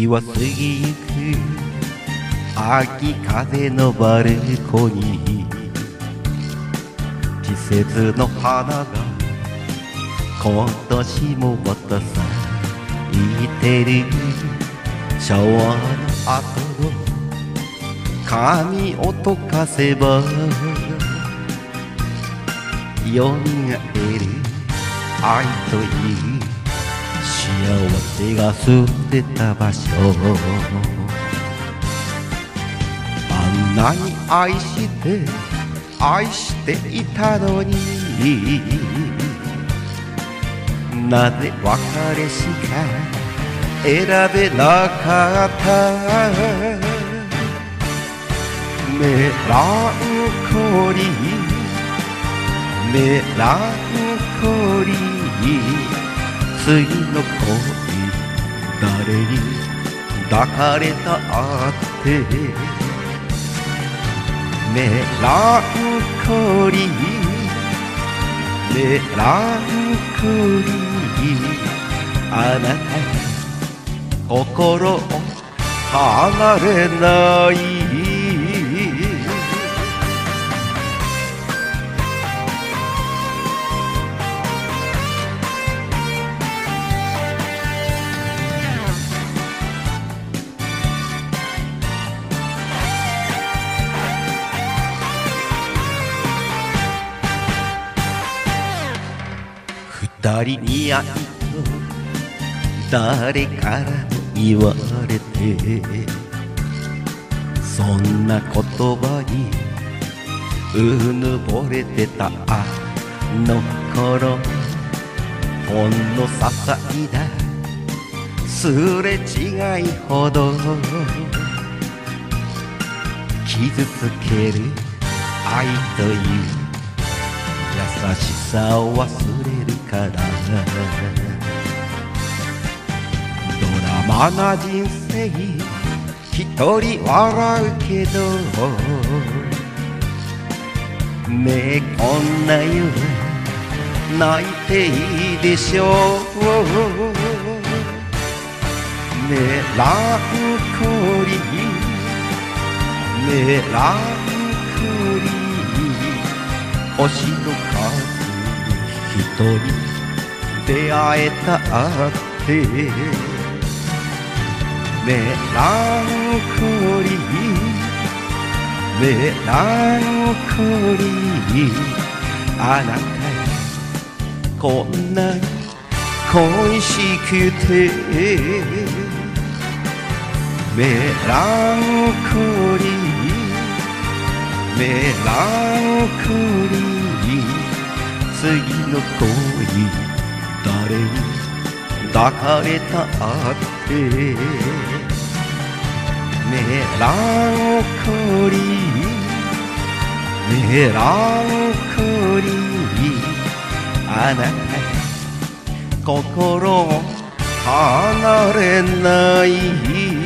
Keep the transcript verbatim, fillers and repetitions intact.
時は過ぎゆく秋風のバルコニー、季節の花が今年もまた咲いてる。昭和の後の髪を溶かせばよみがえる愛という幸せが住んでた場所、あんなに愛して愛していたのに、なぜ別れしか選べなかった。メランコリーメランコリー、次の恋誰に抱かれたってメランコリーメランコリー、あなた心離れない。二人に会いと誰からも言われて、そんな言葉にうぬぼれてたあの頃、ほんの些細なすれ違いほど傷つける愛という優しさを忘れるから。ドラマな人生一人笑うけど、めこんな夜泣いていいでしょう。メランコリーメランコリー、星の数一人出会えたってメランコリーメランコリー、あなたこんなに恋しくてメランコリーメランコリー、次の恋誰に抱かれたってメランコリーメランコリー、あなた心離れない。